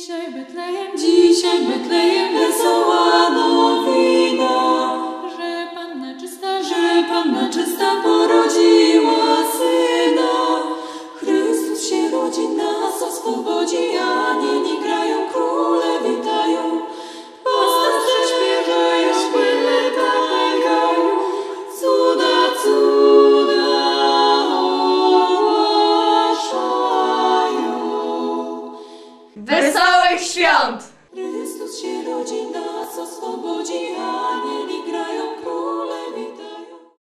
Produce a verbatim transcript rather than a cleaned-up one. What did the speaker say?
Dzisiaj Betlejem, dzisiaj Betlejem wesoła nowina, że Panna czysta, że Panna czysta porodziła Syna. Chrystus się rodzi, nas oswobodzi, anieli grają, króle witają, pasterze śpiewają, płynne pękają, cuda, cuda ogłaszają. Wesołych świąt! Chrystus się rodzi, nas oswobodzi, anieli